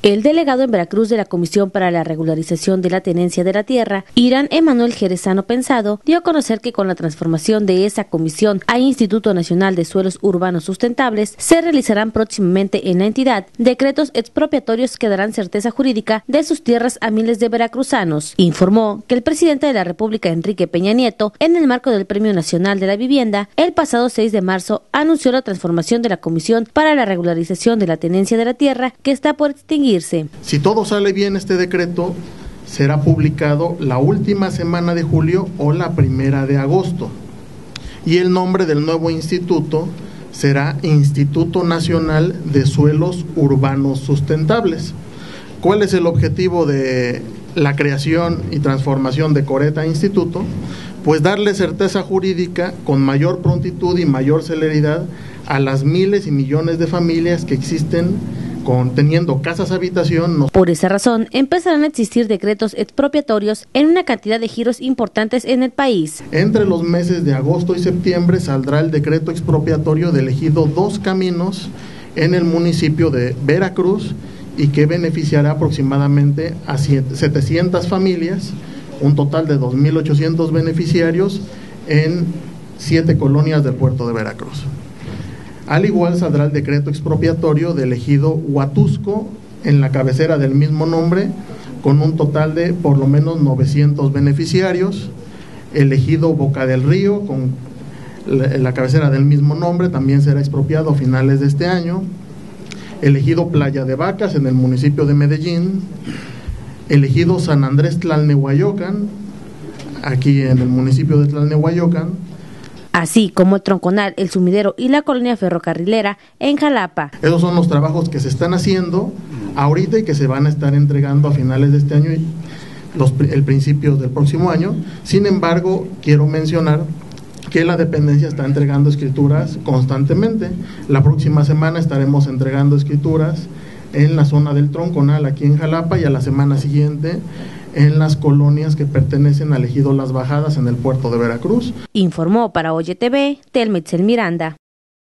El delegado en Veracruz de la Comisión para la Regularización de la Tenencia de la Tierra, Irán Emanuel Jerezano Pensado, dio a conocer que con la transformación de esa comisión a Instituto Nacional de Suelos Urbanos Sustentables, se realizarán próximamente en la entidad decretos expropiatorios que darán certeza jurídica de sus tierras a miles de veracruzanos. Informó que el presidente de la República, Enrique Peña Nieto, en el marco del Premio Nacional de la Vivienda, el pasado 6 de marzo, anunció la transformación de la Comisión para la Regularización de la Tenencia de la Tierra, que está por extinguirse. Si todo sale bien, este decreto será publicado la última semana de julio o la primera de agosto. Y el nombre del nuevo instituto será Instituto Nacional de Suelos Urbanos Sustentables. ¿Cuál es el objetivo de la creación y transformación de Coreta Instituto? Pues darle certeza jurídica con mayor prontitud y mayor celeridad a las miles y millones de familias que existen teniendo casas habitación. Por esa razón, empezarán a existir decretos expropiatorios en una cantidad de giros importantes en el país. Entre los meses de agosto y septiembre saldrá el decreto expropiatorio del ejido Dos Caminos en el municipio de Veracruz y que beneficiará aproximadamente a 700 familias, un total de 2.800 beneficiarios en 7 colonias del puerto de Veracruz. Al igual saldrá el decreto expropiatorio del ejido Huatusco en la cabecera del mismo nombre, con un total de por lo menos 900 beneficiarios. El ejido Boca del Río, con la cabecera del mismo nombre, también será expropiado a finales de este año. El ejido Playa de Vacas en el municipio de Medellín. El ejido San Andrés Tlalnehuayocan, aquí en el municipio de Tlalnehuayocan. Así como el Tronconal, el Sumidero y la colonia ferrocarrilera en Jalapa. Esos son los trabajos que se están haciendo ahorita y que se van a estar entregando a finales de este año y el principio del próximo año. Sin embargo, quiero mencionar que la dependencia está entregando escrituras constantemente. La próxima semana estaremos entregando escrituras en la zona del Tronconal, aquí en Jalapa, y a la semana siguiente en las colonias que pertenecen al ejido Las Bajadas en el puerto de Veracruz. Informó para Oye TV, Telmeitzel Miranda.